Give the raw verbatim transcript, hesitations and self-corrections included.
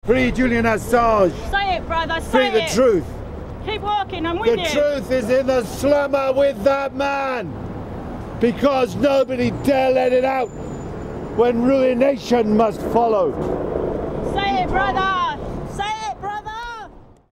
Free Julian Assange. Say it, brother, say Free it. the truth. Keep walking, I'm with The you. truth is in the slumber with that man. Because nobody dare let it out when ruination must follow. Say it, brother.